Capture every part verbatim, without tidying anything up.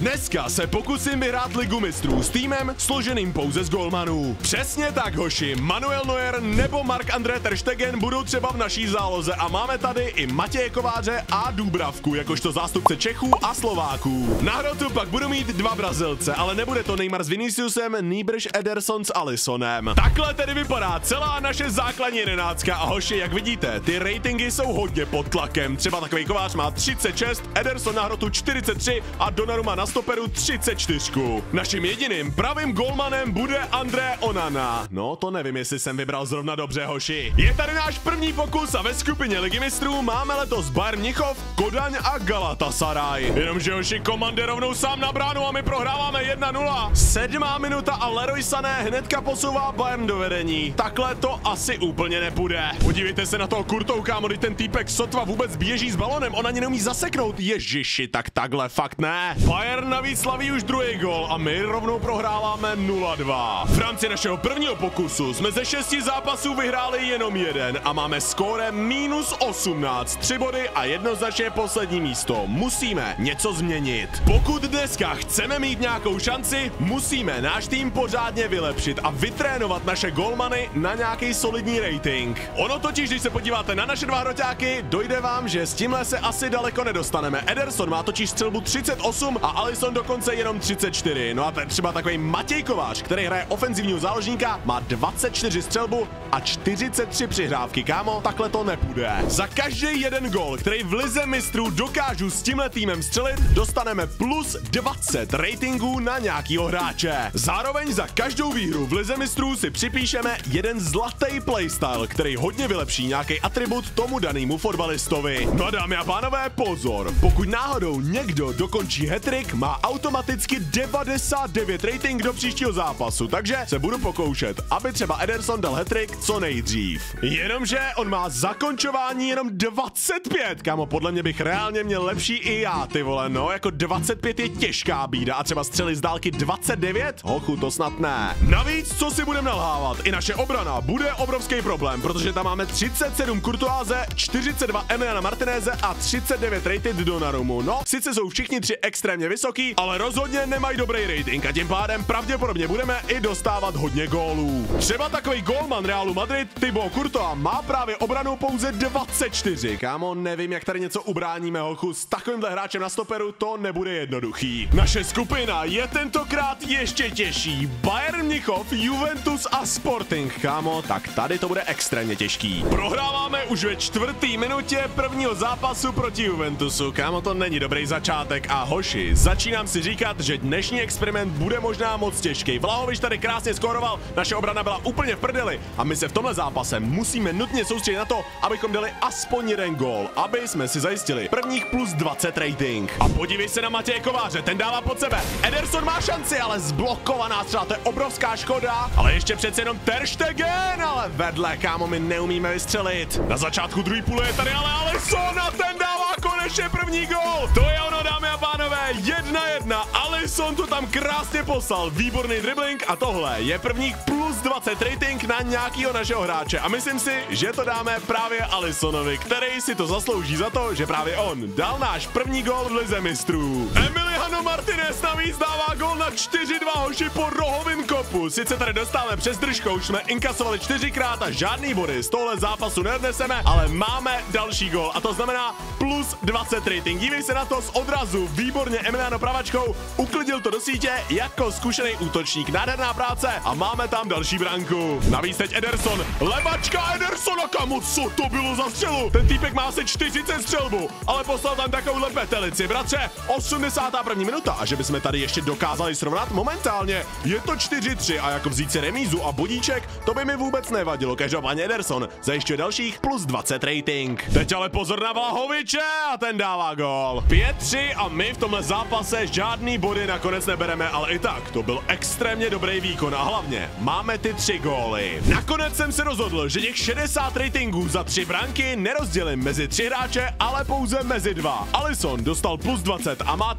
Dneska se pokusím vyhrát ligu mistrů s týmem složeným pouze z golmanů. Přesně tak, hoši, Manuel Neuer nebo Marc-André ter Stegen budou třeba v naší záloze a máme tady i Matěje Kováře a Dúbravku, jakožto zástupce Čechů a Slováků. Na hrotu pak budu mít dva Brazilce, ale nebude to Neymar s Viniciusem, nýbrž Ederson s Alissonem. Takhle tedy vypadá celá naše základní jedenáctka a hoši, jak vidíte, ty ratingy jsou hodně pod tlakem. Třeba takový Kovář má třicet šest, Ederson na hrotu čtyřicet tři a Donnarumma na stoperu třicet čtyři. Naším jediným pravým golmanem bude André Onana. No, to nevím, jestli jsem vybral zrovna dobře, hoši. Je tady náš první pokus a ve skupině ligy mistrů máme letos Bayern Mnichov, Kodaň a Galatasaray. Jenomže, hoši, Coman jde rovnou sám na bránu a my prohráváme jedna nula. Sedmá minuta a Leroy Sané hnedka posouvá Bayern do vedení. Takhle to asi úplně nepůjde. Podívejte se na toho Kurtou, kámo, kdy ten týpek sotva vůbec běží s balonem, on ani neumí zaseknout. Ježiši, tak takhle fakt ne. Bayern navíc slaví už druhý gol a my rovnou prohráváme nula dva. V rámci našeho prvního pokusu jsme ze šesti zápasů vyhráli jenom jeden a máme skóre minus osmnáct, tři body a jednoznačně poslední místo. Musíme něco změnit. Pokud dneska chceme mít nějakou šanci, musíme náš tým pořádně vylepšit a vytrénovat naše golmany na nějaký solidní rating. Ono totiž, když se podíváte na naše dva hroťáky, dojde vám, že s tímhle se asi daleko nedostaneme. Ederson má totiž střelbu třicet osm a Alisson dokonce jenom třicet čtyři. No a ten třeba takový Matěj Kovář, který hraje ofenzivního záložníka, má dvacet čtyři střelbu a čtyřicet tři přihrávky, kámo, takhle to nepůjde. Za každý jeden gol, který v lize mistrů dokážu s tímhle týmem střelit, dostaneme plus dvacet ratingů na nějakýho hráče. Zároveň za každou výhru v lize mistrů si připíšeme jeden zlatý playstyle, který hodně vylepší nějaký atribut tomu danému fotbalistovi. No a dámy a pánové, pozor, pokud náhodou někdo dokončí hat-trick, má automaticky devadesát devět rating do příštího zápasu, takže se budu pokoušet, aby třeba Ederson dal hat-trick co nejdřív. Jenomže on má zakončování jenom dvacet pět, kámo, podle mě bych reálně měl lepší i já, ty vole, no, jako dvacet pět je těžká bída a třeba střely z dálky dvacet devět? Hochu, to snad ne. Navíc, co si budeme nalhávat, i naše obrana bude obrovský problém, protože tam máme třicet sedm Courtoise, čtyřicet dva Emiliana Martineze a třicet devět rated Donnarummu. No, sice jsou všichni tři extrémně vysoký, ale rozhodně nemají dobrý rating a tím pádem pravděpodobně budeme i dostávat hodně gólů. Třeba takový gólman Realu Madrid, Thibaut Courtois, má právě obranu pouze dvacet čtyři. Kámo, nevím, jak tady něco ubráníme, hochu, s takovýmhle hráčem na stoperu to nebude jednoduchý. Naše skupina je tentokrát ještě těžší. Bayern Mnichov, Juventus a Sporting, kámo, tak tady to bude extrémně těžký. Prohráváme už ve čtvrtý minutě prvního zápasu proti Juventusu, kámo, to není dobrý začátek a hoši, začínám si říkat, že dnešní experiment bude možná moc těžký. Vlahovič tady krásně skóroval, naše obrana byla úplně v prdeli a my se v tomhle zápase musíme nutně soustředit na to, abychom dali aspoň jeden gól, aby jsme si zajistili prvních plus dvacet rating. A podívej se na Matěje Kováře, ten dává pod sebe. Ederson má šanci, ale zblokovaná střela, to je obrovská škoda. Ale ještě přece jenom ter Stegen, ale vedle, kámo, my neumíme vystřelit. Na začátku druhý půle je tady ale Alisson a ten dává konečně první gól. To je ono, dámy a pánové, jedna jedna. Alisson to tam krásně poslal, výborný dribbling a tohle je prvních plus dvacet rating na nějakýho našeho hráče. A myslím si, že to dáme právě Alissonovi, který si to zaslouží za to, že právě on dal náš první gól v lize mistrů. Emiliano Martinez navíc dává gól na čtyři dva, hoši, po rohovým kopu. Sice tady dostáváme přes držkou, už jsme inkasovali čtyřikrát a žádný body z tohle zápasu neodneseme, ale máme další gól a to znamená plus dvacet rating. Dívej se na to z odrazu, výborně Emiliano pravačkou, uklidil to do sítě jako zkušený útočník, nádherná práce a máme tam další branku. Navíc teď Ederson, levačka Edersona, kamo, co to bylo za střelu? Ten týpek má asi čtyřicet střelbu, ale poslal tam takovouhle petelici, bratře. osmdesátá první minuta a že bychom tady ještě dokázali srovnat momentálně. Je to čtyři tři a jako vzít si remízu a bodíček, to by mi vůbec nevadilo. Každopádně Ederson zajišťuje dalších plus dvacet rating. Teď ale pozor na Vlahoviče a ten dává gól. pět tři a my v tomhle zápase žádný body nakonec nebereme, ale i tak to byl extrémně dobrý výkon a hlavně máme ty tři góly. Nakonec jsem se rozhodl, že těch šedesát ratingů za tři branky nerozdělím mezi tři hráče, ale pouze mezi dva. Alisson dostal plus dvacet a má tak momentálně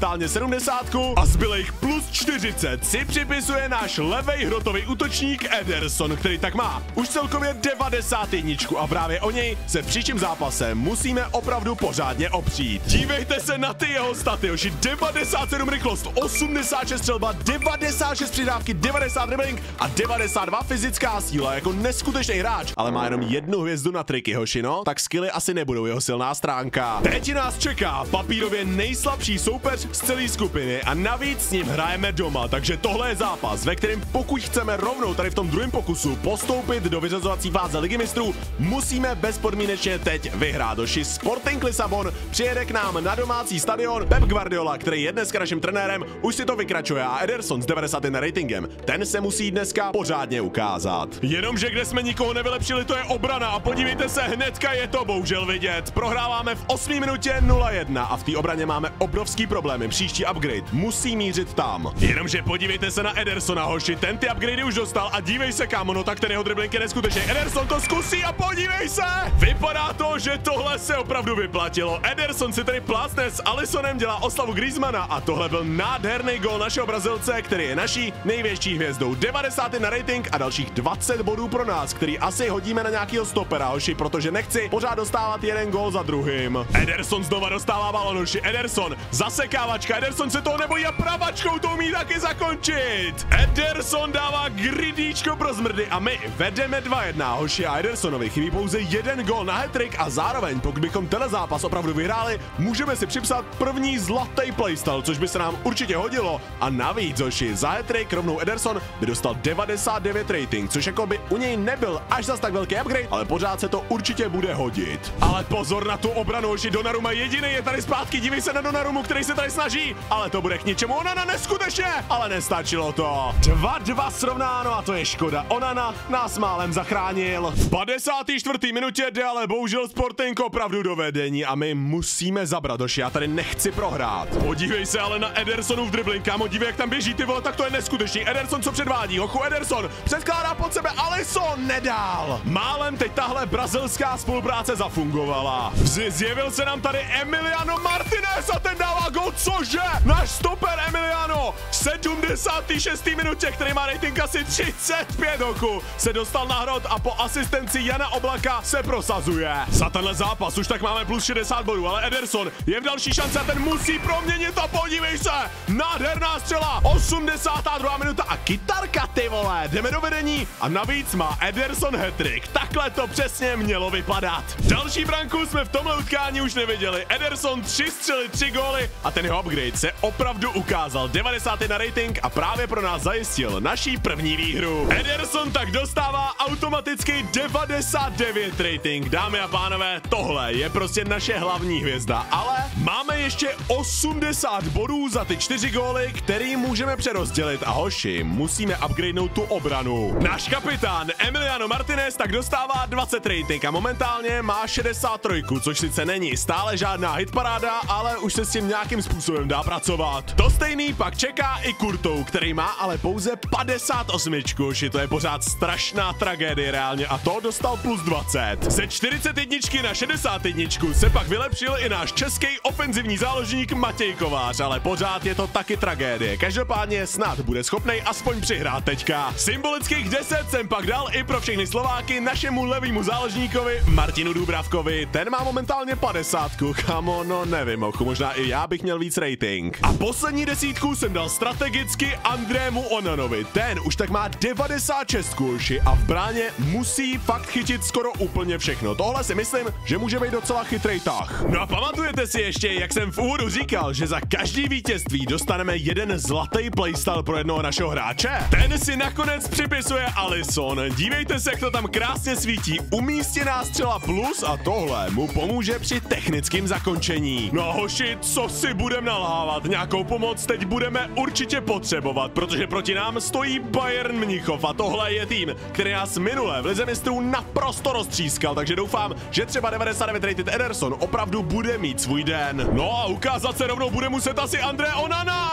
momentálně sedmdesátku a zbylejch plus čtyřicet si připisuje náš levej hrotový útočník Ederson, který tak má už celkově devadesát jedna a právě o něj se v příštím zápase musíme opravdu pořádně opřít. Dívejte se na ty jeho staty, hoši, devadesát sedm rychlost, osmdesát šest střelba, devadesát šest přidávky, devadesát dribbling a devadesát dva fyzická síla, jako neskutečný hráč, ale má jenom jednu hvězdu na triky, hoši, no, tak skilly asi nebudou jeho silná stránka. Teď nás čeká papírově nejslabší soupeř z celé skupiny a navíc s ním hrajeme doma, takže tohle je zápas, ve kterém pokud chceme rovnou tady v tom druhém pokusu postoupit do vyřazovací fáze Ligy mistrů, musíme bezpodmínečně teď vyhrát, hoši. Sporting Lisabon přijede k nám na domácí stadion. Pep Guardiola, který je dneska naším trenérem, už si to vykračuje a Ederson s devadesát jedna ratingem, ten se musí dneska pořádně ukázat. Jenomže kde jsme nikoho nevylepšili, to je obrana a podívejte se, hnedka je to bohužel vidět. Prohráváme v osmé minutě nula jedna a v té obraně máme obrovský problémy. Příští upgrade musí mířit tam. Jenomže podívejte se na Edersona, hoši, ten ty upgradey už dostal a dívej se, kámo, no tak ten jeho dribbling je neskutečný. Ederson to zkusí a podívej se! Vypadá to, že tohle se opravdu vyplatilo. Ederson si tady plácne s Alissonem, dělá oslavu Griezmana a tohle byl nádherný gól našeho Brazilce, který je naší největší hvězdou. devadesát jedna rating a dalších dvacet bodů pro nás, který asi hodíme na nějakýho stopera, hoši, protože nechci pořád dostávat jeden gól za druhým. Ederson znova dostává balon, hoši, Ederson, zasekávačka, Ederson se toho nebojí a pravačkou to umí taky zakončit. Ederson dává gridíčko pro zmrdy a my vedeme dva jedna, hoši, a Edersonovi chybí pouze jeden gól na hat-trick a zároveň, pokud bychom tenhle zápas opravdu vyhráli, můžeme si připsat první zlatý playstyle, což by se nám určitě hodilo. A navíc, hoši, za hat-trick rovnou Ederson by dostal devadesát devět rating, což jako by u něj nebyl až zas tak velký upgrade, ale pořád se to určitě bude hodit. Ale pozor na tu obranu, hoši, Donnarumma jediný je tady zpátky, dívej se na Donnarummu, který se tady snaží, ale to bude k ničemu. Onana neskutečně, ale nestačilo to. dva dva srovnáno a to je škoda. Onana nás málem zachránil. V padesáté čtvrté minutě jde ale bohužel Sporting opravdu do vedení a my musíme zabrat, hoši, já tady nechci prohrát. Podívej se ale na Edersonův dribbling, kámo, dívej, jak tam běží, ty vole, tak to je neskutečný. Ederson co předvádí, hochu, Ederson předkládá pod sebe, Alisson nedál. Málem teď tahle brazilská spolupráce zafungovala. Zjevil se nám tady Emiliano Martinez a ten dává gol, cože? Náš stoper Emiliano v sedmdesáté šesté minutě, který má rating asi třicet pět, hoku, se dostal na hrot a po asistenci Jana Oblaka se prosazuje. Za tenhle zápas už tak máme plus šedesát bodů, ale Ederson je v další šanci a ten musí proměnit a podívej se, nádherná střela, osmdesátá druhá minuta a kytarka, ty vole, jdeme do vedení a navíc má Ederson hat-trick, takhle to přesně mělo vypadat. Další branku jsme v tomhle utkání už neviděli, Ederson tři střely, tři góly a ten jeho upgrade se opravdu ukázal, devadesát jedna rating a právě pro nás zajistil naší první výhru. Ederson tak dostává automaticky devadesát devět rating, dámy a pánové, tohle je prostě naše hlavní hvězda, ale máme ještě osmdesát bodů za ty čtyři góly, který můžeme přerozdělit a hoši, musíme upgradenout tu obranu. Náš kapitán Emiliano Martinez tak dostává dvacet rating a momentálně má šedesát tři, což sice není stále žádná hitparáda, ale už se s tím nějakým způsobem dá pracovat. To stejný pak čeká i Kurtou, který má ale pouze padesát osm, hoši, to je pořád strašná tragédie reálně a to dostal plus dvacet. Ze čtyřicet jedna na šedesát jedna se pak vylepšil i náš český ofenzivní záložník Matěj Kovář, ale pořád je to taky tragédie. Každopádně snad bude schopnej aspoň přihrát teďka. Symbolických deset jsem pak dal i pro všechny Slováky našemu levýmu záložníkovi Martinu Dubravkovi. Ten má momentálně padesátku, kamo, no nevím, ochu, možná i já bych měl víc rating. A poslední desítku jsem dal strategicky Andrému Onanovi. Ten už tak má devadesát šest kuši a v bráně musí fakt chytit skoro úplně všechno. Tohle si myslím, že může být docela chytrý tah. No a pamatujete si ještě, jak jsem v úvodu říkal, že za každý vítězství dostaneme jeden zlatý playstyle pro jednoho našeho hráče? Ten si nakonec připisuje Alisson. Dívejte se, jak to tam krásně svítí. Umístěná střela plus a tohle mu pomůže při technickém zakončení. No a hoši, co si budeme nalhávat? Nějakou pomoc teď budeme určitě potřebovat, protože proti nám stojí Bayern Mnichov a tohle je tým, který nás minule v Lize mistrů naprosto roztřískal, takže doufám, že třeba devadesát devět rated Ederson opravdu bude mít svůj den. No a ukázat se rovnou bude muset asi André Onana,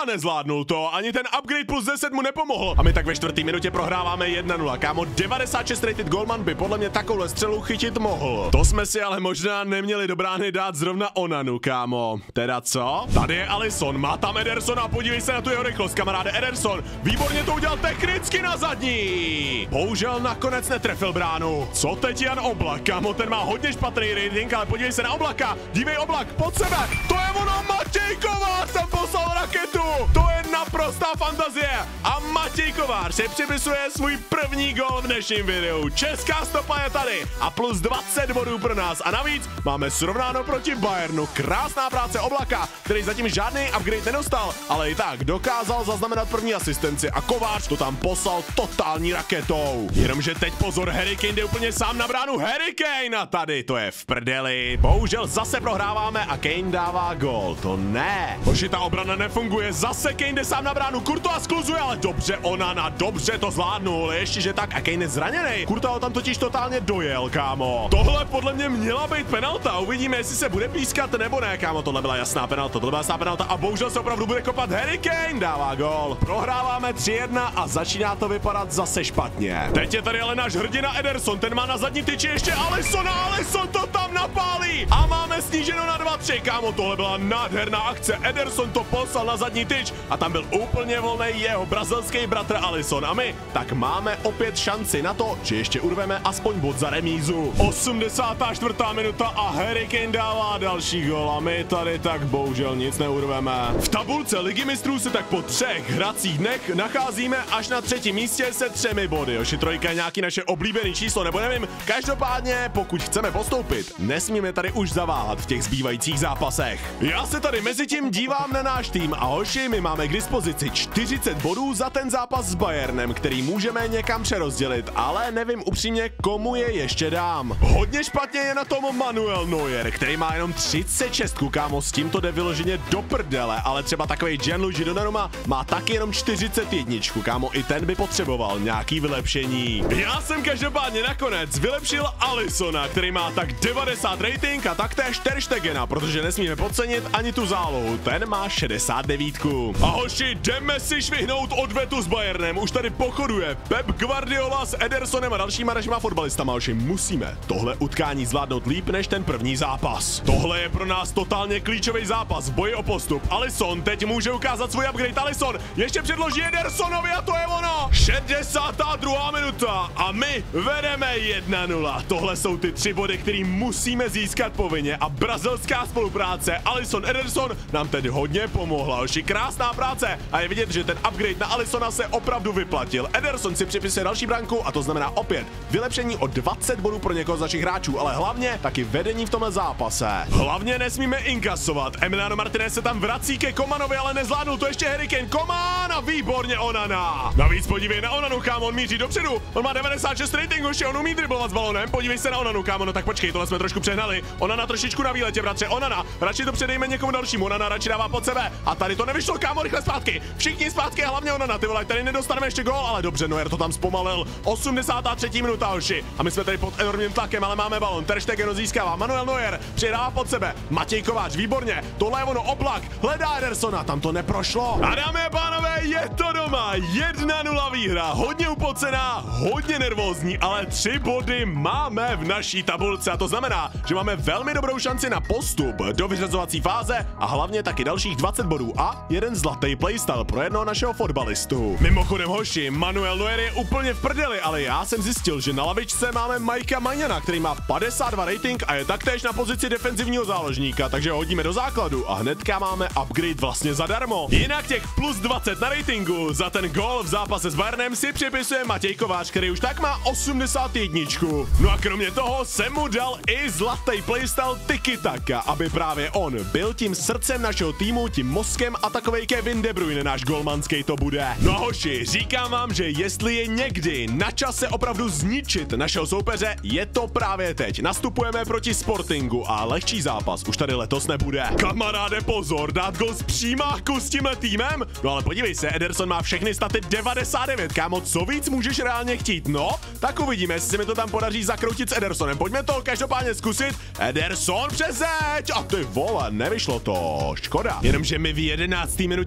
nezvládnul to, ani ten upgrade plus deset mu nepomohl. A my tak ve čtvrtý minutě prohráváme jedna nula, kámo, devadesát šest rated golman by podle mě takovou střelu chytit mohl. To jsme si ale možná neměli do brány dát zrovna Onanu, kámo. Teda co? Tady je Alisson, má tam Edersona, podívej se na tu jeho rychlost, kamaráde. Ederson, výborně to udělal technicky na zadní. Bohužel nakonec netrefil bránu. Co teď Jan Oblak, kámo, ten má hodně špatný rating, ale podívej se na Oblaka. Dívej Oblak, pod sebe, to je ono, Matěj Kovář tam poslal raketu. To je naprostá fantazie. A Matěj Kovář si připisuje svůj první gol v dnešním videu. Česká stopa je tady a plus dvacet bodů pro nás. A navíc máme srovnáno proti Bayernu. Krásná práce Oblaka, který zatím žádný upgrade nedostal, ale i tak dokázal zaznamenat první asistenci a Kovář to tam poslal totální raketou. Jenomže teď pozor, Harry Kane jde úplně sám na bránu. Harry Kane a tady to je v prdeli. Bohužel zase prohráváme a Kane dává gol. To ne. Hoši, ta obrana nefunguje. Zase Kane jde sám na bránu. Courtois skluzuje, ale dobře Onana, dobře to zvládnul. Ještě že tak a Kane je zraněný. Courtois ho tam totiž totálně dojel, kámo. Tohle podle mě měla být penalta. Uvidíme, jestli se bude pískat nebo ne, kámo. Tohle byla jasná penalta. Tohle byla jasná penalta a bohužel se opravdu bude kopat. Harry Kane dává gol. Prohráváme tři jedna a začíná to vypadat zase špatně. Teď je tady ale náš hrdina Ederson, ten má na zadní tyči ještě Alisson a Alisson to tam napálí. A máme sníženo na dva tři, kámo, tohle byla nádherná akce. Ederson to poslal na zadní tyč a tam byl úplně volný jeho brazilský bratr Alisson a my tak máme opět šanci na to, že ještě urveme aspoň bod za remízu. osmdesátá čtvrtá minuta a Harry Kane dává další gol a my tady tak bohužel nic neurveme. V tabulce Ligy mistrů se tak po třech hracích dnech nacházíme až na třetím místě se třemi body. Joši, trojka je nějaký naše oblíbené číslo, nebo nevím. Každopádně, pokud chceme postoupit, nesmíme tady už zaváhat v těch zbývajících zápasech. Já se tady mezi tím dívám na náš tým a hoši, my máme k dispozici čtyřicet bodů za ten zápas s Bayernem, který můžeme někam přerozdělit, ale nevím upřímně, komu je ještě dám. Hodně špatně je na tom Manuel Neuer, který má jenom třicet šest, kámo, s tím to jde vyloženě do prdele, ale třeba takovej Gianluigi Donnarumma má taky jenom čtyřicet jedna, kámo, i ten by potřeboval nějaký vylepšení. Já jsem každopádně nakonec vylepšil Alissona, který má tak devadesát rating a taktéž Ter Stegena, protože nesmíme podcenit ani tu zálohu, ten má šedesát devět. A hoši, jdeme si švihnout odvetu s Bayernem, už tady pochoduje Pep Guardiola s Edersonem a dalšíma našima fotbalistama, hoši, musíme tohle utkání zvládnout líp než ten první zápas. Tohle je pro nás totálně klíčový zápas v boji o postup. Alisson teď může ukázat svůj upgrade. Alisson ještě předloží Edersonovi a to je ono. šedesátá druhá minuta a my vedeme jedna nula. Tohle jsou ty tři body, které musíme získat povinně a brazilská spolupráce Alisson Ederson nám teď hodně pomohla. Hoši, krásná práce a je vidět, že ten upgrade na Alissona se opravdu vyplatil. Ederson si připisuje další branku a to znamená opět vylepšení o dvacet bodů pro někoho z našich hráčů, ale hlavně taky vedení v tomhle zápase. Hlavně nesmíme inkasovat. Emiliano Martinez se tam vrací ke Komanovi, ale nezvládnul to ještě Harry Kane. Koman a výborně Onana. Navíc podívej na Onanu, kámo, on míří dopředu. On má devadesát šest ratingu, že on umí driblovat s balonem. Podívej se na Onanu, kámo, no tak počkej, tohle jsme trošku přehnali. Onana trošičku na výletě, bratře. Onana, radši to předejme někomu dalšímu. Onana radši dává pod sebe. A tady to nevyšlo, kámo, rychle zpátky. Všichni zpátky, a hlavně Onana, ty vole, tady nedostaneme ještě gól, ale dobře, Neuer to tam zpomalil. osmdesátá třetí minuta, hoši. A my jsme tady pod enormním tlakem, ale máme balon. Ter Stegen získává. Manuel Neuer přidává pod sebe. Matěj Kovář, výborně. Tohle je ono, Oblak, hledá Edersona, tam to neprošlo. A dámy a pánové, je to doma. jedna nula výhra, hodně upocená, hodně nervózní, ale tři body máme v naší tabulce a to znamená, že máme velmi dobrou šanci na postup do vyřazovací fáze a hlavně taky dalších dvacet bodů a jeden zlatý playstyle pro jednoho našeho fotbalistu. Mimochodem, hoši, Manuel Neuer je úplně v prdeli, ale já jsem zjistil, že na lavičce máme Majka Maňana, který má padesát dva rating a je taktéž na pozici defenzivního záložníka, takže ho hodíme do základu a hnedka máme upgrade vlastně zadarmo. Jinak těch plus dvacet na ratingu za ten gól v zápase s Bayernem si připisuje Matěj Kovář, který už tak má osmdesát jedna. No a kromě toho jsem mu dal i zlatý playstyle Tiki Taka, aby právě on byl tím srdcem našeho týmu, tím mozkem a takovej Kevin De Bruyne, náš golmanský to bude. No a hoši, říkám vám, že jestli je někdy na čase opravdu zničit našeho soupeře, je to právě teď. Nastupujeme proti Sportingu a lehčí zápas už tady letos nebude. Kamaráde, pozor, dát gol z přímáku s tímhle týmem? No ale podívej se, Ederson má všechny staty devadesát devět, kámo, co víc můžeš reálně chtít? No, tak uvidíme, jestli se mi to tam podaří zakroutit s Edersonem. Pojďme to každopádně zkusit. Ederson přes zeď! A ty vole, nevyšlo to, škoda. Jenomže my v jedenácté minutě prohráváme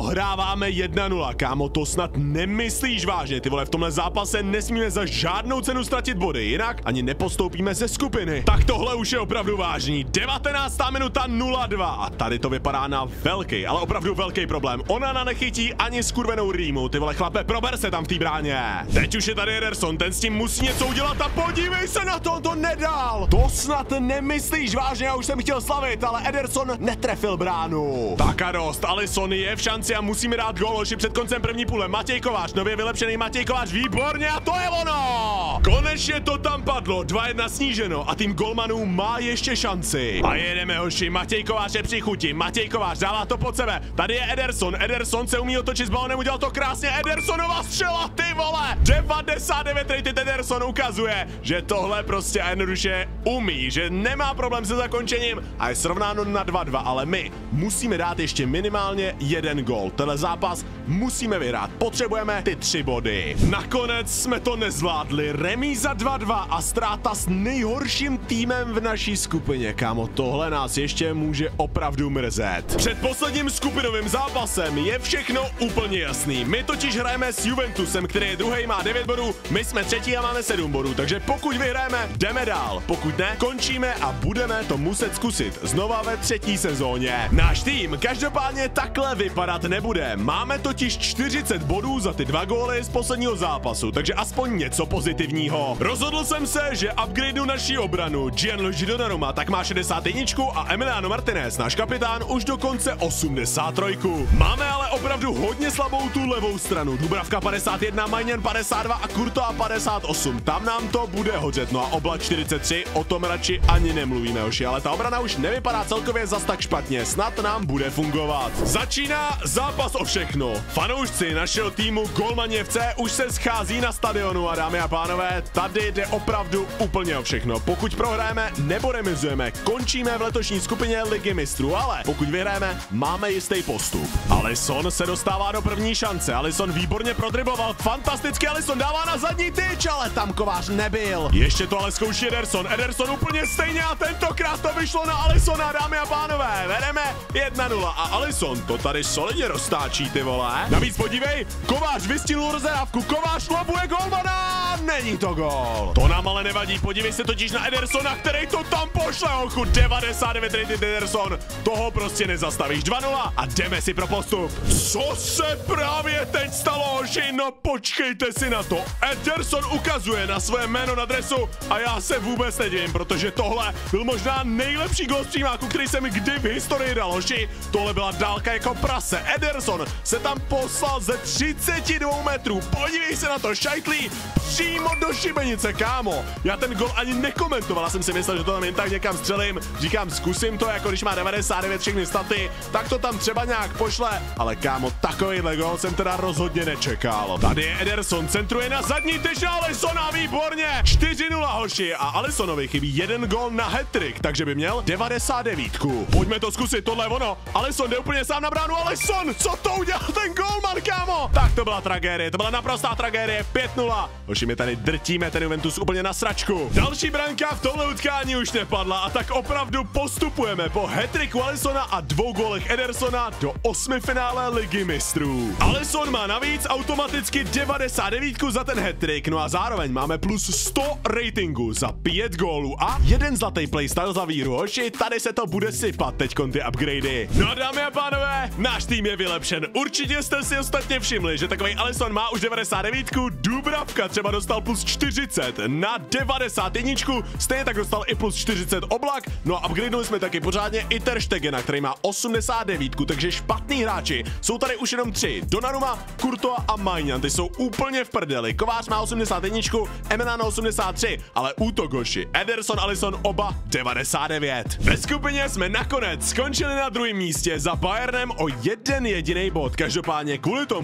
prohráváme jedna nula, kámo, to snad nemyslíš vážně, ty vole, v tomhle zápase nesmíme za žádnou cenu ztratit body, jinak ani nepostoupíme ze skupiny. Tak tohle už je opravdu vážný, devatenáctá minuta nula dva a tady to vypadá na velký, ale opravdu velký problém. Ona nechytí ani skurvenou rýmu, ty vole chlape, prober se tam v té bráně. Teď už je tady Ederson, ten s tím musí něco udělat a podívej se na to, on to nedal. To snad nemyslíš vážně, já už jsem chtěl slavit, ale Ederson netrefil bránu. Tak a dost, Alisson je v šanci a musíme dát gól hoši před koncem první půle. Matěj Kovář, nově vylepšený Matěj Kovář, výborně a to je ono! Konečně to tam padlo, dva jedna sníženo a tým golmanů má ještě šanci. A jedeme hoši, Matěj Kovář je při chuti, Matěj Kovář dává to pod sebe, tady je Ederson, Ederson se umí otočit s balonem, udělal to krásně, Edersonova střela, ty vole! devadesát devět rated Ederson ukazuje, že tohle prostě a jednoduše umí, že nemá problém se zakončením a je srovnáno na dva dva, ale my musíme dát ještě minimálně jeden gól. Tenhle zápas musíme vyhrát, potřebujeme ty tři body. Nakonec jsme to nezvládli, remíza dva dva a ztráta s nejhorším týmem v naší skupině, kámo, tohle nás ještě může opravdu mrzet. Před posledním skupinovým zápasem je všechno úplně jasný, my totiž hrajeme s Juventusem, který je druhý, má devět bodů, my jsme třetí a máme sedm bodů, takže pokud vyhrajeme, jdeme dál, pokud ne, končíme a budeme to muset zkusit znova ve třetí sezóně. Náš tým každopádně takhle vypadat nebude, máme totiž čtyřicet bodů za ty dva góly z posledního zápasu, takže aspoň něco pozitivního. Rozhodl jsem se, že upgradeu naší obranu, Gianluigi Donnarumma tak má šedesát jedna a Emiliano Martinez, náš kapitán, už dokonce osmdesát tři. Máme ale opravdu hodně slabou tu levou stranu, Dubravka padesát jedna, Maignan padesát dva a Courtois padesát osm, tam nám to bude hodřet, no a Oblak čtyřicet tři, o tom radši ani nemluvíme hoši, ale ta obrana už nevypadá celkově zas tak špatně, snad nám bude fungovat. Začíná zápas o všechno. Fanoušci našeho týmu Golmani F C už se schází na stadionu a dámy a pánové, tady jde opravdu úplně o všechno. Pokud prohráme nebo remizujeme, končíme v letošní skupině Ligy mistrů, ale pokud vyhrajeme, máme jistý postup. Alisson se dostává do první šance, Alisson výborně prodribloval, fantasticky Alisson dává na zadní tyč, ale tam Kovář nebyl. Ještě to ale zkouší Ederson, Ederson úplně stejně a tentokrát to vyšlo na Alissona, dámy a pánové, vedeme jedna nula a Alisson to tady solidně roztáčí, ty vole. Navíc podívej, Kovář vystihnul rozhrávku, Kovář lobuje golmana, není to gól. To nám ale nevadí, podívej se totiž na Edersona, který to tam pošle, ochu, devadesát devět rated Ederson, toho prostě nezastavíš, dva nula a jdeme si pro postup. Co se právě teď stalo, hoši, no počkejte si na to, Ederson ukazuje na své jméno na dresu a já se vůbec nedivím, protože tohle byl možná nejlepší gól z přímáku, který jsem kdy v historii dal, hoši, tohle byla dálka jako prase, Ederson se tam poslal ze třiceti dvou metrů, podívej se na to, šajtlí přímo do šibenice, kámo, já ten gol ani nekomentoval, já jsem si myslel, že to tam jen tak někam střelím, říkám, zkusím to, jako když má devadesát devět všechny staty, tak to tam třeba nějak pošle, ale kámo, takovýhle gol jsem teda rozhodně nečekal. Tady je Ederson, centruje na zadní tyč Alissona, výborně, čtyři nula hoši a Alissonovi chybí jeden gol na hat-trick, takže by měl devadesát devět. Pojďme to zkusit, tohle je ono, Alisson jde úplně sám na bránu, Alisson, co to udělal ten golman, kámo? Tak to byla tragédie, to byla naprostá tragédie, pět nula. Hoši, my tady drtíme ten Juventus úplně na sračku. Další branka v tomhle utkání už nepadla a tak opravdu postupujeme po hat-tricku Alissona a dvou gólech Edersona do osmifinále Ligy mistrů. Alisson má navíc automaticky devadesát devět za ten hat-trick, no a zároveň máme plus sto ratingu za pět gólů a jeden zlatý playstyle za víru. Hoši, tady se to bude sypat teďkon ty upgradey. No a dámy a pánové, náš tým je vylepšen. Určitě jste si ostatně všimli, že takový Alisson má už devadesát devět, Dubravka třeba dostal plus čtyřicet na devadesát jedna, stejně tak dostal i plus čtyřicet Oblak, no a upgradenuli jsme taky pořádně i Ter Stegena, který má osmdesát devět, takže špatný hráči jsou tady už jenom tři, Donnarumma, Courtois a Maignan, ty jsou úplně v prdeli, Kovář má osmdesát jedna, Emiliano osmdesát tři, ale útok hoši, Ederson, Alisson oba devadesát devět. Ve skupině jsme nakonec skončili na druhém místě za Bayernem o jeden jediný bod, každopádně kvůli tomu si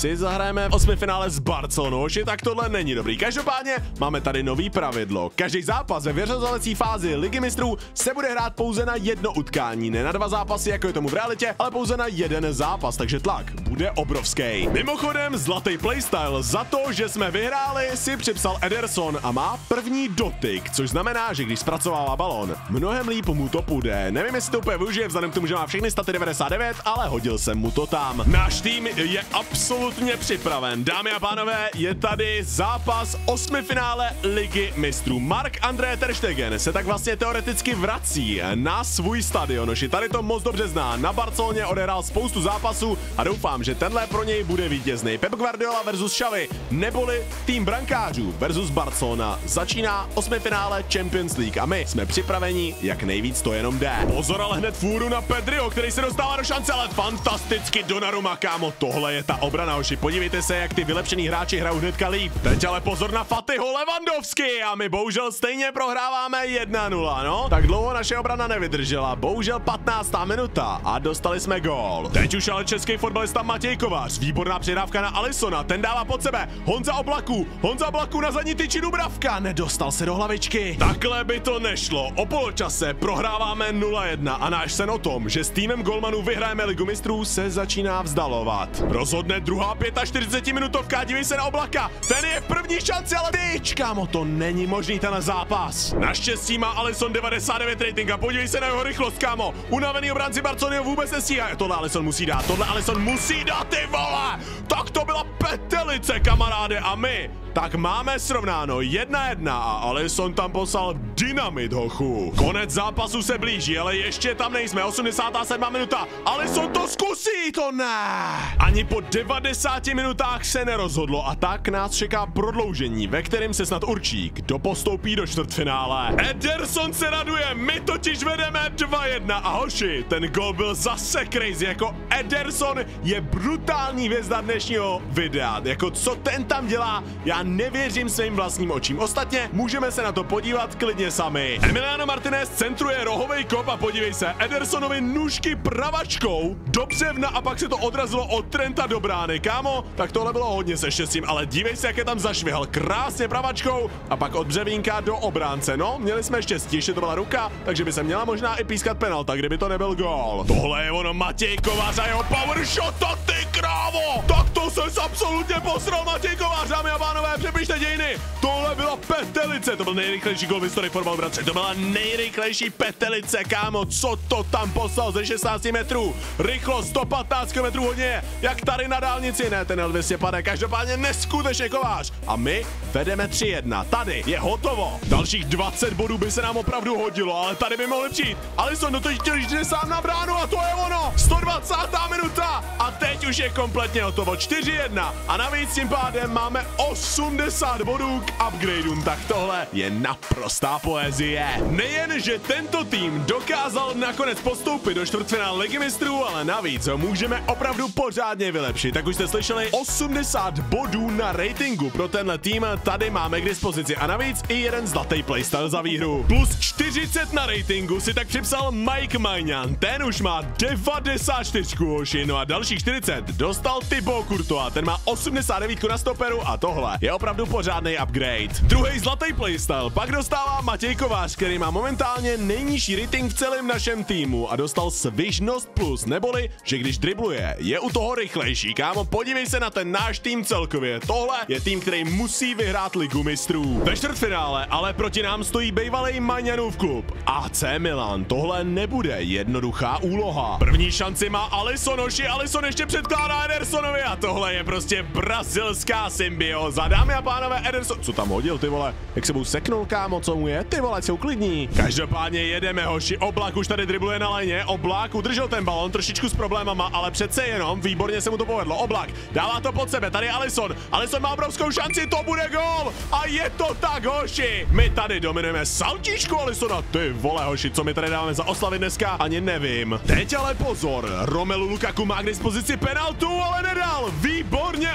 si zahrajeme v osmifinále s Barcelonou. Hoši, tak tohle není dobrý. Každopádně máme tady nový pravidlo. Každý zápas ve vyřazovací fázi Ligy mistrů se bude hrát pouze na jedno utkání, ne na dva zápasy, jako je tomu v realitě, ale pouze na jeden zápas, takže tlak bude obrovský. Mimochodem, zlatý playstyle za to, že jsme vyhráli, si připsal Ederson a má první dotyk, což znamená, že když zpracovává balón, mnohem líp mu to půjde. Nevím, jestli to úplně využije, vzhledem k tomu, že má všechny staty devadesát devět, ale hodil jsem mu to tam. Náš tým je absolutně připraven. Dámy a pánové, je tady zápas osmifinále Ligy mistrů. Marc-André ter Stegen se tak vlastně teoreticky vrací na svůj stadion. Už tady to moc dobře zná. Na Barceloně odehrál spoustu zápasů a doufám, že tenhle pro něj bude vítězný. Pep Guardiola versus Xavi, neboli tým brankářů versus Barcelona. Začíná osmifinále Champions League a my jsme připraveni, jak nejvíc to jenom jde. Pozor, ale hned fůru na Pedriho, který se dostává do šance, ale fantasticky Donnarumma, kámo. Tohle je ta obrana, hoši. Podívejte se, jak ty vylepšený hráči hrajou hnedka líp. Teď ale pozor na Fatiho Lewandowski a my bohužel stejně prohráváme jedna nula, no. Tak dlouho naše obrana nevydržela. Bohužel patnáctá minuta a dostali jsme gól. Teď už ale český fotbalista Matěj Kovář. Výborná přihrávka na Alisona, ten dává pod sebe. Honza Oblaků, Honza Oblaků na zadní tyči Dubravka, nedostal se do hlavičky. Takhle by to nešlo. O poločase prohráváme nula jedna a náš sen o tom, že s týmem golmanů vyhrajeme Ligu mistrů, se začíná vzdalovat. Rozhodne druhá čtyřicet pět minutovka, dívej se na Oblaka. Ten je v první šanci, ale tyč, kámo, to není možný ten zápas. Naštěstí má Alisson devadesát devět rating a podívej se na jeho rychlost, kámo. Unavený obránci Barcelony ho vůbec nestíhá. Tohle Alisson musí dát, tohle Alisson musí dát, ty vole. Tak to byla petelice, kamaráde, a my tak máme srovnáno jedna jedna a Alisson tam poslal dynamit, hochu. Konec zápasu se blíží, ale ještě tam nejsme. osmdesátá sedmá minuta. Alisson to zkusí, to ne. Ani po devadesáti minutách se nerozhodlo a tak nás čeká prodloužení, ve kterém se snad určí, kdo postoupí do čtvrtfinále. Ederson se raduje, my totiž vedeme dva jedna a hoši, ten gol byl zase crazy, jako Ederson je brutální hvězda dnešního videa. Jako co ten tam dělá, já nevěřím svým vlastním očím. Ostatně můžeme se na to podívat klidně sami. Emiliano Martinez centruje rohovej kop a podívej se, Edersonovi nůžky pravačkou do břevna a pak se to odrazilo od Trenta do brány. Kámo, tak tohle bylo hodně se štěstím, ale dívej se, jak je tam zašvihal. Krásně pravačkou a pak od břevínka do obránce. No, měli jsme štěstí, ještě to byla ruka, takže by se měla možná i pískat penalta, kdyby to nebyl gól. Tohle je ono, Matěj Kovář a jeho power shot, to ty krávo! Tak to se absolutně posral Matěj Kovář, dámy a pánové. Přepište dějiny, tohle byla petelice, to byl nejrychlejší gol v historii fotbalu, bratře, to byla nejrychlejší petelice, kámo, co to tam poslal ze šestnácti metrů, rychlost sto patnáct kilometrů hodně, jak tady na dálnici, ne, ten Elvis je pade, každopádně neskutečně Kovář a my vedeme tři jedna, tady je hotovo, dalších dvacet bodů by se nám opravdu hodilo, ale tady by mohli přijít, Alisson do toho jde sám na bránu a to je ono, sto dvacátá minuta a teď už je kompletně hotovo, čtyři jedna a navíc tím pádem máme osmdesát bodů k upgradeům, tak tohle je naprostá poezie. Nejen, že tento tým dokázal nakonec postoupit do čtvrtfinále Ligy mistrů, ale navíc ho můžeme opravdu pořádně vylepšit. Tak už jste slyšeli, osmdesát bodů na ratingu pro tenhle tým tady máme k dispozici a navíc i jeden zlatý playstyle za výhru. Plus čtyřicet na ratingu si tak připsal Mike Maignan, ten už má devadesát čtyři hoši, no a další čtyřicet dostal Thibaut Courtois, ten má osmdesát devět na stoperu a tohle je opravdu pořádný upgrade. Druhý zlatý playstyle pak dostává Matěj Kovář, který má momentálně nejnižší rating v celém našem týmu a dostal svižnost plus, neboli, že když dribluje, je u toho rychlejší. Kámo, podívej se na ten náš tým celkově. Tohle je tým, který musí vyhrát Ligu mistrů. Ve čtvrtfinále ale proti nám stojí bývalý Maignan klub A C Milan. Tohle nebude jednoduchá úloha. První šanci má Alisson, hoši, Alisson ještě předkládá Edersonovi a tohle je prostě brazilská symbioza. Dámy a pánové, Ederson, co tam hodil, ty vole, jak se mu seknul, kámo, co mu je, ty vole, jsou klidní. Každopádně jedeme, hoši, Oblak už tady dribluje na lajně, Oblak udržel ten balon trošičku s problémama, ale přece jenom výborně se mu to povedlo. Oblak dává to pod sebe, tady je Alisson, Alisson má obrovskou šanci, to bude gól a je to tak, hoši. My tady dominujeme saltíčku Alissona, ty vole, hoši, co my tady dáváme za oslavy dneska, ani nevím. Teď ale pozor, Romelu Lukaku má k dispozici penaltu, ale nedal, výborně Onana,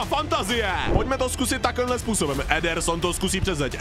Jaká fantazie! Pojďme to zkusit takovýmhle způsobem. Ederson to zkusí přes zeď.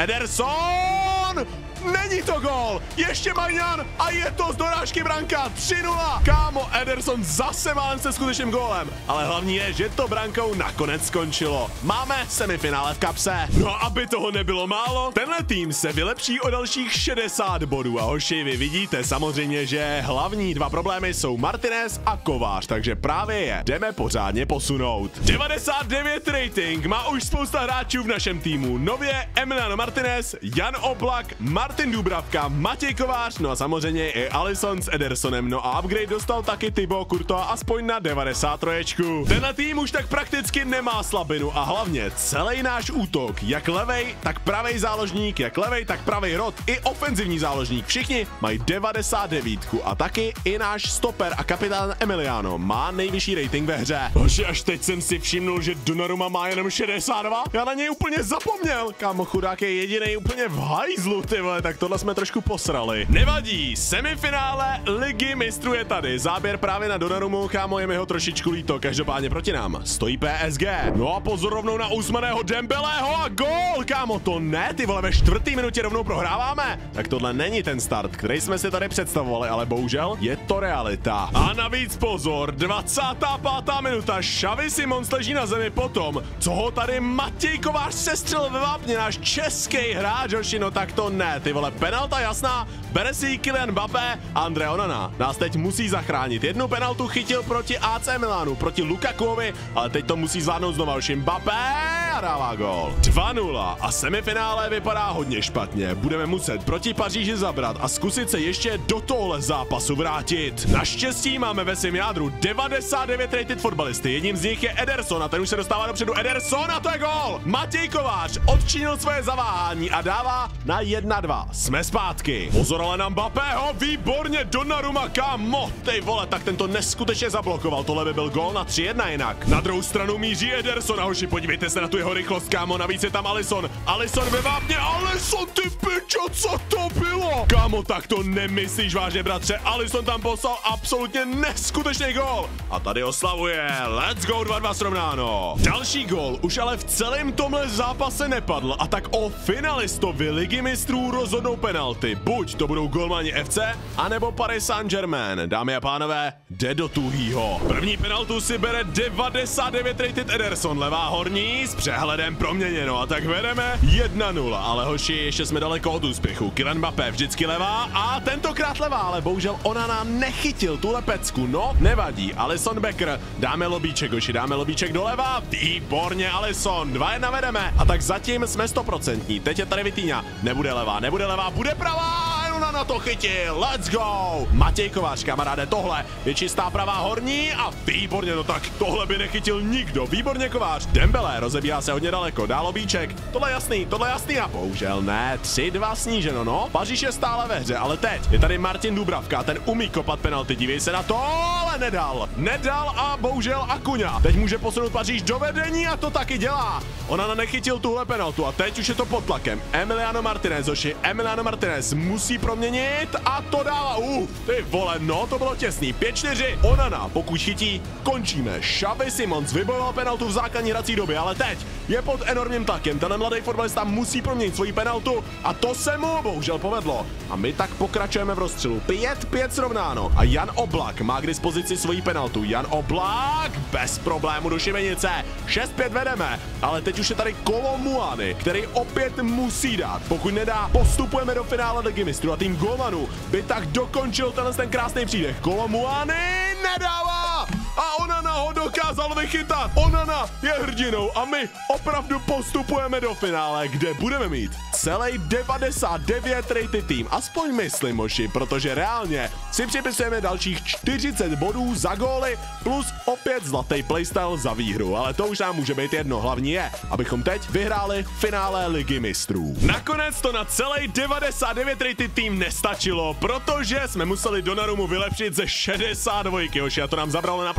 Ederson! Není to gól! Ještě Majňan a je to z dorážky branka. tři nula. Kámo, Ederson zase málem se skutečným gólem. Ale hlavní je, že to brankou nakonec skončilo. Máme semifinále v kapse. No a aby toho nebylo málo, tenhle tým se vylepší o dalších šedesát bodů. A hoši, vy vidíte samozřejmě, že hlavní dva problémy jsou Martinez a Kovář, takže právě je jdeme pořádně posunout. devadesát devět rating má už spousta hráčů v našem týmu. Nově Emiliano Martinez, Jan Oblak, Martin Dubravka, Matěj Kovář, no a samozřejmě i Alisson s Edersonem. No a upgrade dostal taky Thibaut Courtois aspoň na devadesát tři. Tenhle tým už tak prakticky nemá slabinu a hlavně celý náš útok, jak levej, tak pravej záložník, jak levej, tak pravej rod i ofenzivní záložník. Všichni mají devadesát devět a taky i náš stoper a kapitán Emiliano má nejvyšší rating ve hře. Bože, až teď jsem si všimnul, že Donnarumma má jenom šedesát dva. Já na něj úplně zapomněl. Kámo, chudák je jediný úplně v hajzlu, ty vole, tak tohle jsme trošku posrali. Nevadí, semifinále Ligy mistrů je tady. Záběr právě na Donnarummu, kámo, je mi ho trošičku líto. Každopádně proti nám stojí P S G. No a pozor rovnou na Ousmaného Dembeleho a gól, kámo, to ne, ty vole, ve čtvrtý minutě rovnou prohráváme. Tak tohle není ten start, který jsme si tady představovali, ale bohužel je to realita. A navíc pozor, dvacátá pátá minuta, Xavi Simons leží na zemi potom, co ho tady Matěj Kovář sestřelil ve vápně, náš český hráč, hoši, no tak to ne, ty vole, penalta jasná, bere si Kylian Mbappé a Andre Onana nás teď musí zachránit. Jednu penaltu chytil proti A C Milánu, proti Lukakuovi, ale teď to musí zvládnout znova, hoši, Mbappé a dává gól. dva nula a semifinále vypadá hodně špatně, budeme muset proti Paříži zabrat a zkusit se ještě do tohle zápasu vrátit. Naštěstí máme ve svém jádru devadesát devět rated fotbalisty, jedním z nich je Ederson a ten už se dostává dopředu. Ederson a to je gól! Matěj Kovář odčinil svoje zaváhání a dává na jedna dva. Jsme zpátky. Pozor ale na Mbappého, výborně Donnarumma, kámo, ty vole, tak ten to neskutečně zablokoval, tohle by byl gól na tři jedna jinak. Na druhou stranu míří Ederson a hoši, podívejte se na tu jeho rychlost, kámo, navíc je tam Alisson. Alisson ve vápně, Alisson, ty pičo, co to bylo? Kámo, tak to nemyslíš vážně, bratře, Alisson tam poslal absolutně neskutečný gól. A tady oslavuje, let's go, dva dva srovnáno. Další gól už ale v celém tomhle zápase nepadl a tak o finalistovi Ligy mistrů rozhodnou penalty. Buď to budou golmani F C, anebo Paris Saint-Germain. Dámy a pánové, jde do tuhýho. První penaltu si bere devadesát devět rated Ederson, levá horní, s přehledem proměněno a tak vedeme jedna nula, ale hoši, ještě jsme daleko od úspěchu. Kylian Mbappé vždycky levá a tentokrát levá, ale bohužel Onana nechytil tuhle pecku, no nevadí. Alisson Becker, dáme lobíček, hoši, dáme lobíček doleva, výborně Alisson, dva jedna vedeme a tak zatím jsme stoprocentní. Teď je tady Vitinha, nebude levá, nebude levá, bude pravá, Onana to chytil, let's go. Matěj Kovář, kamaráde, tohle je čistá pravá horní a výborně, no tak tohle by nechytil nikdo, výborně Kovář. Dembele rozebíhá se hodně daleko, dá lobíček, tohle jasný, tohle jasný a bohužel ne, tři dva sníženo, no. Paříž je stále ve hře, ale teď je tady Martin Dubravka, ten umí kopat penalty, dívej se na to, ale nedal, nedal a bohužel Akuňa. Teď může posunout Paříž do vedení a to taky dělá. Ona nechytil tuhle penaltu a teď už je to pod tlakem. Emiliano Martinez, hoši, Emiliano Martinez musí proměnit a to dává, uh, ty vole, no to bylo těsný, pět čtyři, Onana, pokud chytí, končíme. Xavi Simons vybojoval penaltu v základní hrací době, ale teď je pod enormním tlakem, tenhle mladý fotbalista musí proměnit svoji penaltu a to se mu bohužel povedlo. A my tak pokračujeme v rozstřelu, pět pět srovnáno a Jan Oblak má k dispozici svoji penaltu. Jan Oblak bez problému do šibenice, šest pět vedeme, ale teď už je tady Kolo Muani, který opět musí dát. Pokud nedá, postupujeme do finále Ligy mistrů a tým golmanů by tak dokončil tenhle ten krásný příběh. Kolo Muani nedává a Onana ho dokázal vychytat. Onana je hrdinou a my opravdu postupujeme do finále, kde budeme mít celý devadesát devět rated tým, aspoň myslím, moši, protože reálně si připisujeme dalších čtyřicet bodů za góly plus opět zlatý playstyle za výhru, ale to už nám může být jedno, hlavní je, abychom teď vyhráli finále Ligy mistrů. Nakonec to na celý devadesát devět rated tým nestačilo, protože jsme museli Donnarummu vylepšit ze šedesát dva, hoši, a to nám zabralo naprosto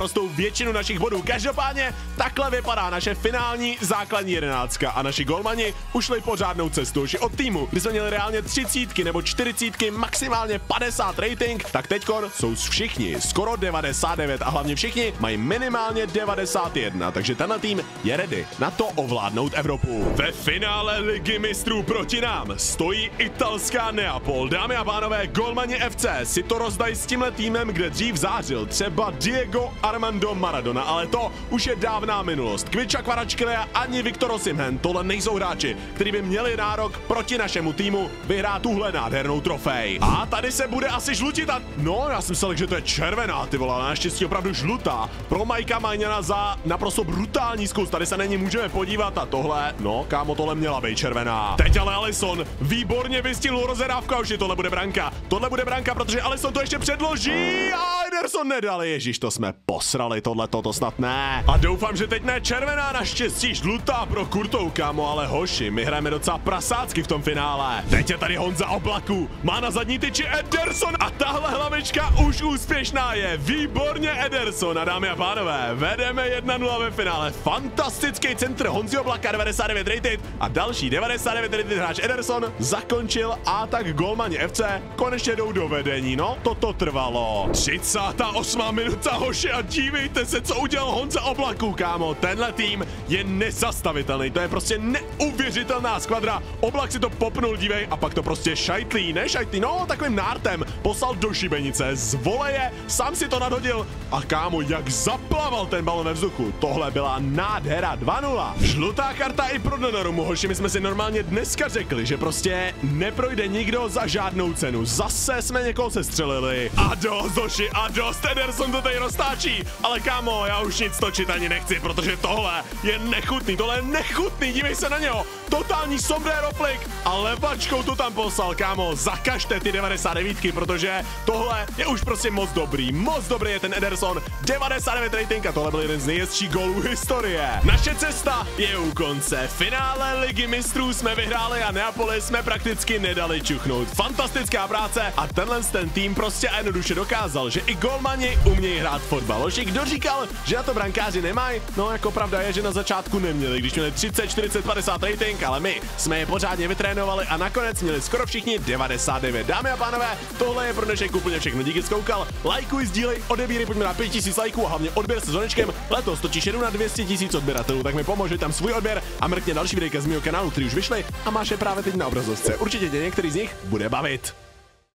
naprostou většinu našich bodů. Každopádně takhle vypadá naše finální základní jedenáctka a naši golmani ušli pořádnou cestu. Už od týmu, kdy jsme měli reálně třicítky nebo čtyřicítky, maximálně padesát rating, tak teďkon jsou všichni skoro devadesát devět a hlavně všichni mají minimálně devadesát jedna, takže tenhle tým je ready na to ovládnout Evropu. Ve finále Ligy mistrů proti nám stojí italská Neapol. Dámy a pánové, golmani F C si to rozdají s tímhle týmem, kde dřív zářil třeba Diego Armando Maradona, ale to už je dávná minulost. Kviča Kvaratskhelia ani Viktor Osimhen, tohle nejsou hráči, kteří by měli nárok proti našemu týmu vyhrát tuhle nádhernou trofej. A tady se bude asi žlutit a no, já jsem myslel, že to je červená, ty vole, ale naštěstí opravdu žlutá. Pro Majka Maňana za naprosto brutální zkus, tady se na ní můžeme podívat a tohle, no, kámo, tohle měla být červená. Teď ale Alisson výborně vystihl rozhrávku a už tohle bude branka. Tohle bude branka, protože Alisson to ještě předloží a Ederson nedal. Ježíš, to jsme posrali, tohle to snad ne. A doufám, že teď ne červená, naštěstí žlutá pro Kurtou, kámo, ale hoši, my hrajeme docela prasácky v tom finále. Teď je tady Honza Oblaků, má na zadní tyči Ederson a tahle hlavička už úspěšná je. Výborně Ederson a dámy a pánové, vedeme jedna nula ve finále. Fantastický centr Honzi Oblaka, devadesát devět rated a další devadesát devět rated hráč Ederson zakončil a tak golmani F C konečně jdou do vedení. No, toto trvalo. třicátá osmá minuta, hoši, a dívejte se, co udělal Honza Oblaků, kámo. Tenhle tým je nezastavitelný, to je prostě neuvěřitelná skvadra. Oblak si to popnul, dívej, a pak to prostě šajtlí, ne šajtlí, no, takovým nártem poslal do šibenice z voleje, sám si to nadhodil a kámo, jak zaplaval ten balon ve vzduchu. Tohle byla nádhera. Dva nula. Žlutá karta i pro Donnarummu, hoši, my jsme si normálně dneska řekli, že prostě neprojde nikdo za žádnou cenu. Zase jsme někoho sestřelili. A dost, hoši, a dost, Ederson to tady roztáčí. Ale kámo, já už nic točit ani nechci, protože tohle je nechutný, tohle je nechutný, dívej se na něho. Totální sombrero flick a levačkou to tam poslal, kámo. Zakažte ty devadesát devět, protože tohle je už prostě moc dobrý. Moc dobrý je ten Ederson. devadesát devět rating a tohle byl jeden z nejhezčích gólů historie. Naše cesta je u konce. Finále Ligy mistrů jsme vyhráli a Neapoli jsme prakticky nedali čuchnout. Fantastická práce a tenhle ten tým prostě a jednoduše dokázal, že i golmani umějí hrát fotbal. Oži, kdo říkal, že na to brankáři nemají? No, jako pravda je, že na začátku neměli, když měli třicet, čtyřicet, padesát rating, ale my jsme je pořádně vytrénovali a nakonec měli skoro všichni devadesát devět. Dámy a pánové, tohle je pro dnešek úplně všechno. Díky, zkoukal. Lajkuj, sdílej, odebírej, pojďme na pět tisíc lajků a hlavně odběr se zvonečkem. Letos točíš jedu na dvě stě tisíc odběratelů, tak mi pomož, tam svůj odběr a mrkně další videjka z mého kanálu, který už vyšly a máš je právě teď na obrazovce. Určitě tě některý z nich bude bavit.